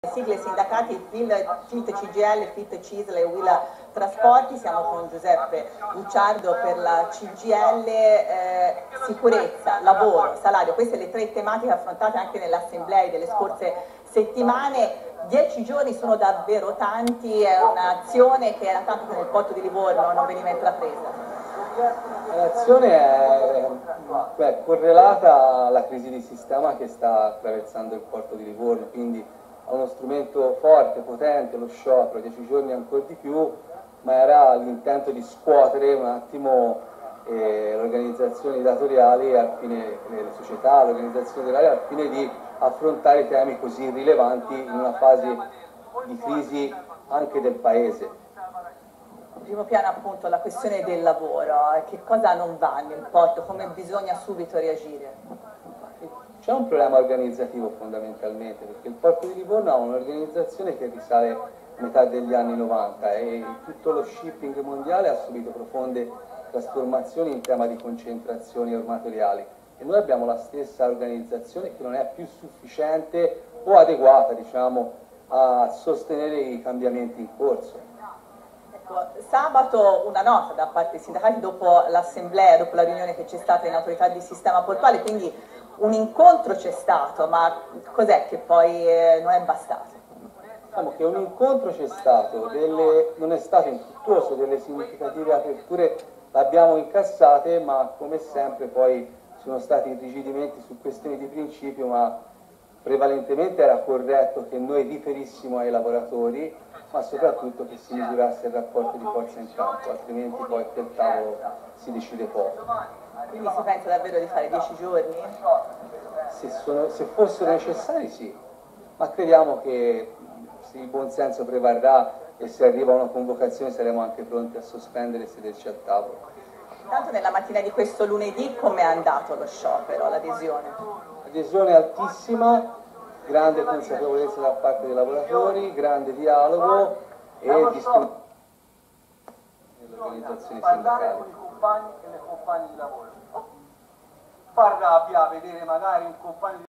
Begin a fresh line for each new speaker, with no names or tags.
Sigle sindacati FIT CGIL, FIT CISL e UIL Trasporti. Siamo con Giuseppe Bucciardo per la CGIL, sicurezza, lavoro, salario. Queste le tre tematiche affrontate anche nell'assemblea delle scorse settimane. 10 giorni sono davvero tanti, è un'azione che era tanto che nel porto di Livorno non veniva intrapresa.
L'azione è correlata alla crisi di sistema che sta attraversando il porto di Livorno, quindi ha uno strumento forte, potente, lo sciopero, 10 giorni ancora di più, ma era l'intento di scuotere un attimo le organizzazioni datoriali, le società, le organizzazioni datoriali al fine di affrontare temi così rilevanti in una fase di crisi anche del Paese.
In primo piano appunto la questione del lavoro, che cosa non va nel porto, come bisogna subito reagire?
C'è un problema organizzativo fondamentalmente, perché il porto di Livorno ha un'organizzazione che risale a metà degli anni 90 e tutto lo shipping mondiale ha subito profonde trasformazioni in tema di concentrazioni armatoriali e noi abbiamo la stessa organizzazione che non è più sufficiente o adeguata, diciamo, a sostenere i cambiamenti in corso.
Sabato una nota da parte dei sindacati dopo l'assemblea, dopo la riunione che c'è stata in autorità di sistema portuale, quindi un incontro c'è stato, ma cos'è che poi non è bastato?
Diciamo che un incontro c'è stato, non è stato infruttuoso, delle significative aperture l'abbiamo incassate, ma come sempre poi sono stati irrigidimenti su questioni di principio, ma prevalentemente era corretto che noi riferissimo ai lavoratori, ma soprattutto che si misurasse il rapporto di forza in campo, altrimenti poi quel tavolo si decide poco.
Quindi si pensa davvero di fare 10 giorni?
Se fossero necessari sì, ma crediamo che se il buonsenso prevarrà e se arriva una convocazione saremo anche pronti a sospendere e sederci al tavolo.
Intanto nella mattina di questo lunedì come è andato lo sciopero, l'adesione?
Adesione altissima, grande consapevolezza da parte dei lavoratori, grande dialogo e disponibilità delle organizzazioni
parlare con i compagni e le compagne di lavoro. Fa rabbia vedere magari un compagno di